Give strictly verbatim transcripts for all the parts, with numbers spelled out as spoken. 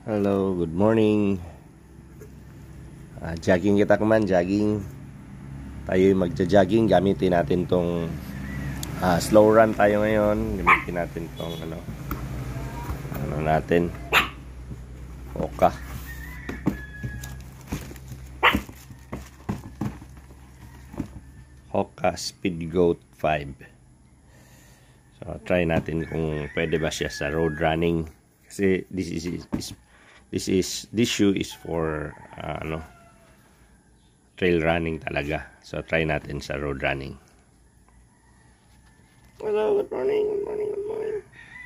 Hello, good morning. Uh, jogging kita kuman, jogging. Tayo magja-jogging, gamitin natin tong uh, slow run tayo ngayon. Gamitin natin tong ano, ano natin, Hoka. Hoka Speedgoat five. So try natin kung pwede ba siya sa road running. Kasi this is, is this is this shoe is for uh, ano, trail running talaga. So try natin sa road running. Hello, good morning, good morning, good morning.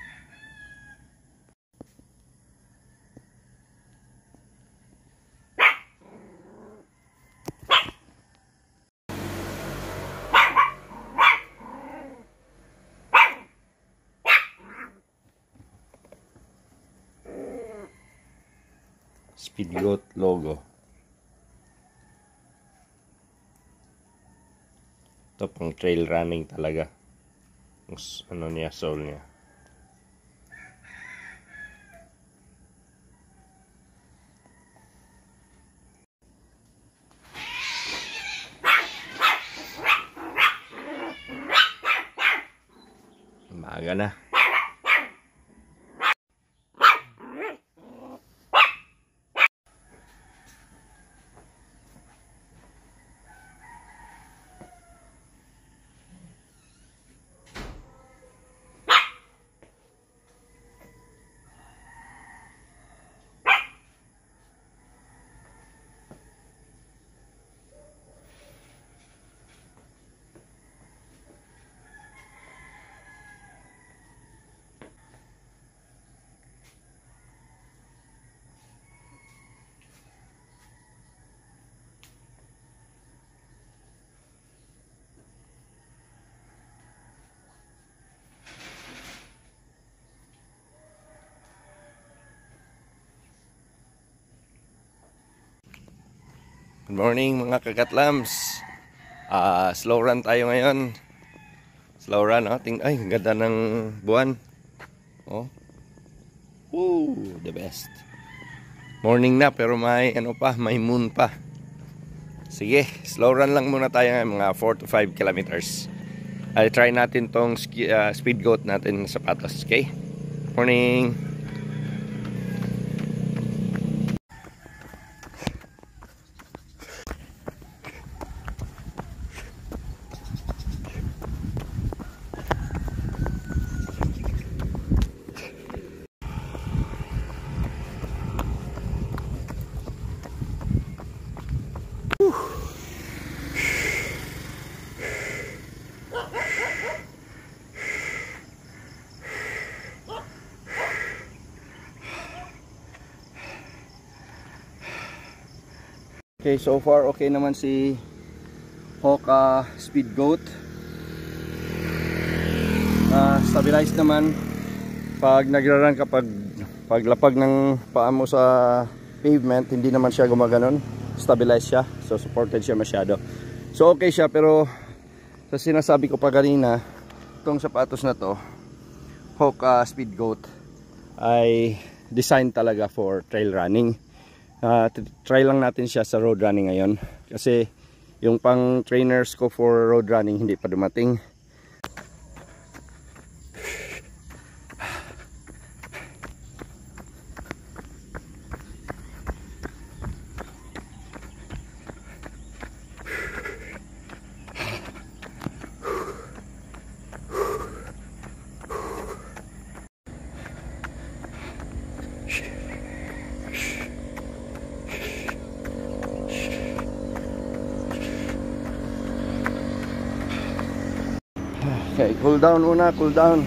Speedgoat logo. Ito pang trail running talaga. Ano niya, sole niya. Maaga na. Good morning mga kagatlams. uh, Slow run tayo ngayon. Slow run, oh. Ting ay, ganda ng buwan. Oh. Woo, the best. Morning na pero may ano pa, may moon pa. Sige, slow run lang muna tayo ngayon, mga four to five kilometers. I'll try natin tong uh, Speedgoat natin sa sapatos, okay? Morning. Okay, so far okay naman si Hoka Speedgoat. Uh, stabilized naman pag nagra-run, kapag paglapag ng paa mo sa pavement, hindi naman siya gumaganon. Stabilized siya, so supported siya masyado. So okay siya, pero sa sinasabi ko pa kanina, itong sapatos na to, Hoka Speedgoat, ay designed talaga for trail running. Uh, try lang natin siya sa road running ngayon kasi yung pang trainers ko for road running hindi pa dumating. Okay, cool down muna, cool down.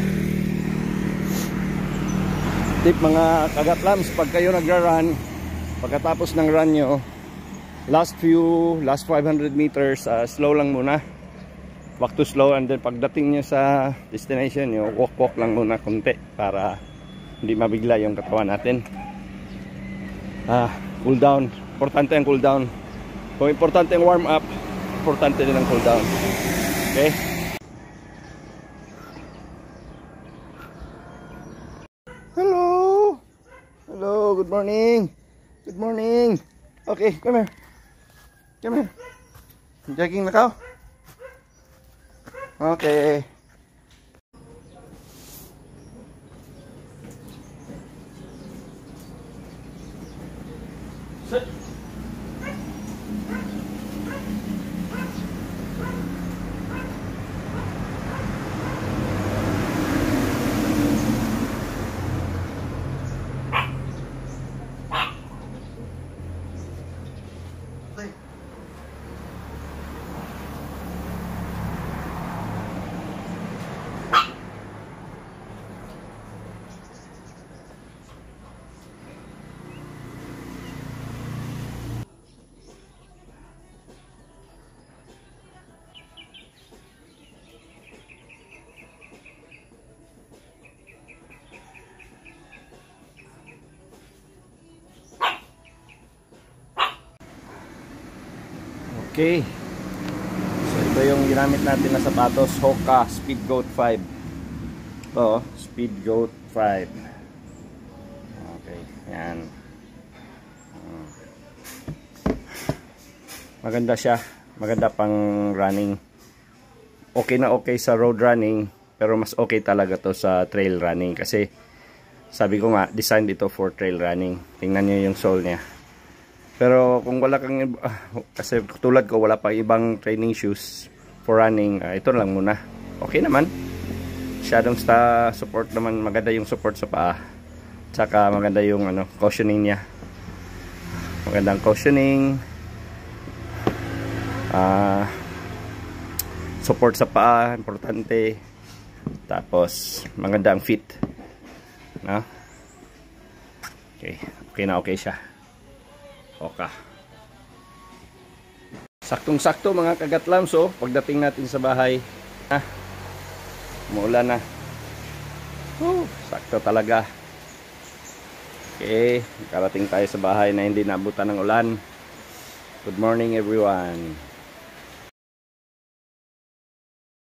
Tip mga kagatlams, pag kayo nagra-run, pagkatapos ng run nyo, last few, last five hundred meters, uh, slow lang muna. Walk to slow, and then pagdating nyo sa destination nyo, walk-walk lang muna konti para hindi mabigla yung katawan natin. Ah, cool down. Importante ang cool down. Kung importante ang warm up, importante din ang cool down. Okay? Hello. Hello. good morning. Good morning. Okay, come here. Come here. Jogging na ka? Okay. Sit. Okay. So ito yung ginamit natin na sapatos, Hoka Speedgoat five. Ito, Speedgoat five. Okay, yan. Maganda siya. Maganda pang running. Okay na okay sa road running, pero mas okay talaga to sa trail running kasi sabi ko nga, designed ito for trail running. Tingnan niyo yung sole niya. Pero kung wala kang, uh, kasi tulad ko, wala pang ibang training shoes for running, uh, ito lang muna. Okay naman. Masyadong sta support naman, maganda yung support sa paa. Tsaka maganda yung ano, cushioning niya. Magandang cushioning. Uh, support sa paa, importante. Tapos, maganda ang fit. No? Okay, okay na okay siya. Hoka. Saktong-sakto mga kagatlams, oh, pagdating natin sa bahay. Ah, umuulan na. Oh, sakto talaga. Okay, karating tayo sa bahay na hindi naabutan ng ulan. Good morning everyone.